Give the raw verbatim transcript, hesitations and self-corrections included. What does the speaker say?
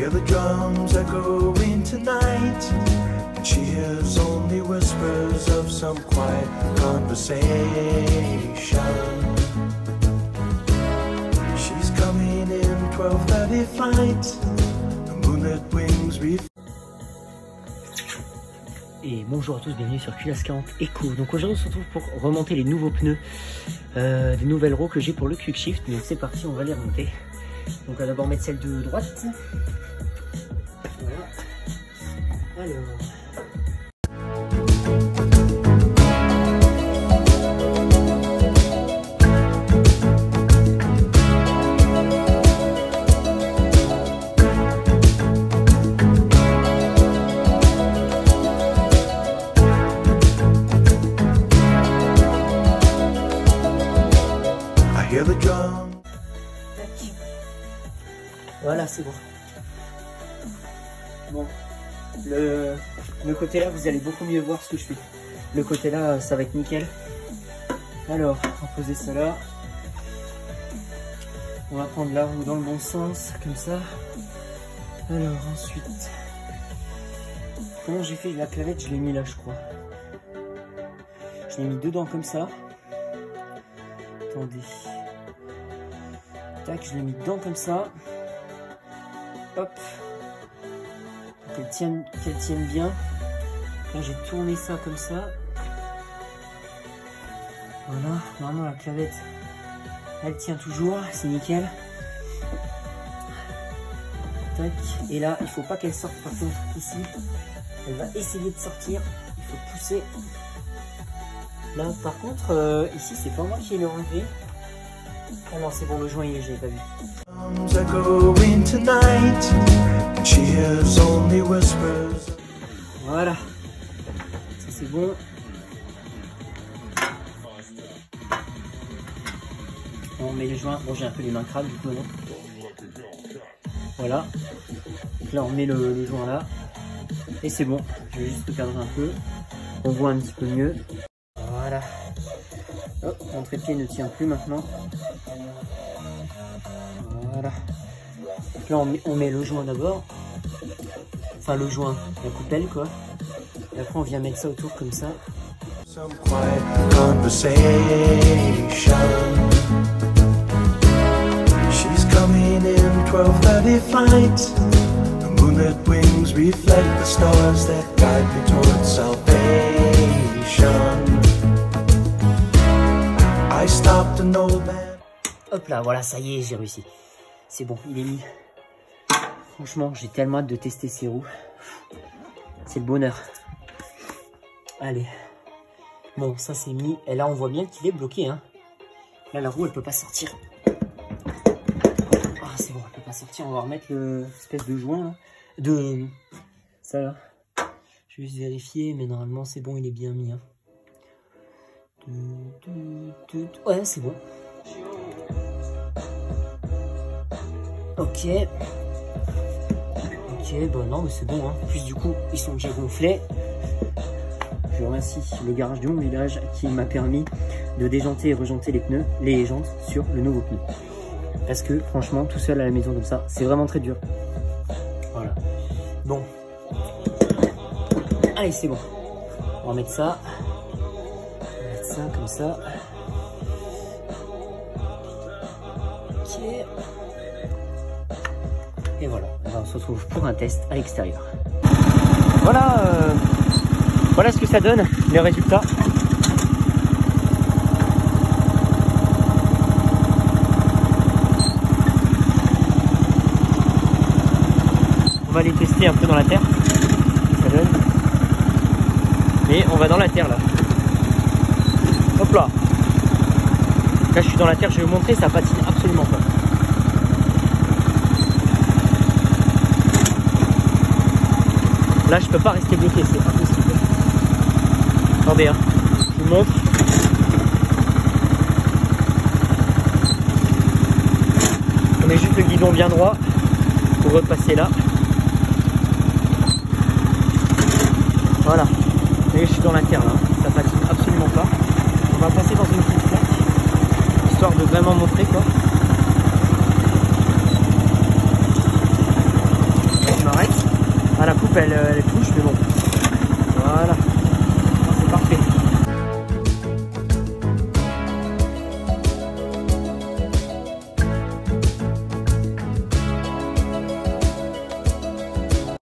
hear the drums echoing tonight, and she hears only whispers of some quiet conversation. She's coming in twelve thirty flight, the moonlit wings reflect. Et bonjour à tous, bienvenue sur Culasse quarante Eco. Donc aujourd'hui on se retrouve pour remonter les nouveaux pneus, euh, des nouvelles roues que j'ai pour le Quick Shift. Donc c'est parti, on va les remonter. Donc on va d'abord mettre celle de droite. Voilà. Alors... Voilà, c'est bon. Bon, le, le côté là, vous allez beaucoup mieux voir ce que je fais. Le côté là, ça va être nickel. Alors, on va poser ça là. On va prendre la roue dans le bon sens, comme ça. Alors, ensuite... Comment j'ai fait la clavette? Je l'ai mis là, je crois. Je l'ai mis dedans comme ça. Attendez. Tac, je l'ai mis dedans comme ça. Hop, pour qu'elle tienne, qu'elle tienne bien. Là j'ai tourné ça comme ça. Voilà, normalement la clavette elle tient toujours, c'est nickel. Tac, et là il faut pas qu'elle sorte par contre ici. Elle va essayer de sortir, il faut pousser. Là par contre euh, ici c'est pas moi qui l'ai enlevé. Ah non c'est bon, le joint il est, je l'ai pas vu. Voilà, ça c'est bon. On met les joints. Bon, j'ai un peu les mains crades du coup non. Voilà. Donc là on met le, le joint là et c'est bon. Je vais juste le cadrer un peu. On voit un petit peu mieux. Voilà. Hop, mon trépied ne tient plus maintenant. Voilà. Donc là on met, on met le joint d'abord. Enfin le joint, la coupelle quoi. Et après on vient mettre ça autour comme ça. Some quiet conversation. She's coming in twelve thirty flight. The moonlit wings reflect the stars that guide me towards salvation. I stopped an old man. Hop là, voilà, ça y est, j'ai réussi. C'est bon, il est mis. Franchement, j'ai tellement hâte de tester ces roues. C'est le bonheur. Allez. Bon, ça c'est mis. Et là, on voit bien qu'il est bloqué. Hein. Là, la roue, elle peut pas sortir. Ah, c'est bon, elle peut pas sortir. On va remettre l'espèce de joint là. De... Ça là. Je vais juste vérifier, mais normalement, c'est bon, il est bien mis. Hein. Ouais, c'est bon. Ok. Ok, bon non mais c'est bon hein. En plus du coup ils sont déjà gonflés. Je remercie le garage de mon village qui m'a permis de déjanter et rejanter les pneus, les jantes sur le nouveau pneu. Parce que franchement tout seul à la maison comme ça, c'est vraiment très dur. Voilà. Bon. Allez c'est bon. On va mettre ça. On va mettre ça comme ça. Ok. Et voilà, alors on se retrouve pour un test à l'extérieur. Voilà, euh, voilà ce que ça donne, les résultats. On va les tester un peu dans la terre, ce que ça donne. Et on va dans la terre là. Hop là. Là je suis dans la terre, je vais vous montrer, ça patine absolument pas. Là, je peux pas rester bloqué, c'est impossible. Attendez, hein. Je vous montre. On met juste le guidon bien droit pour repasser là. Voilà. Et je suis dans la terre là. Ça patine absolument pas. On va passer dans une petite plaque, histoire de vraiment montrer quoi. elle, elle touche, mais bon.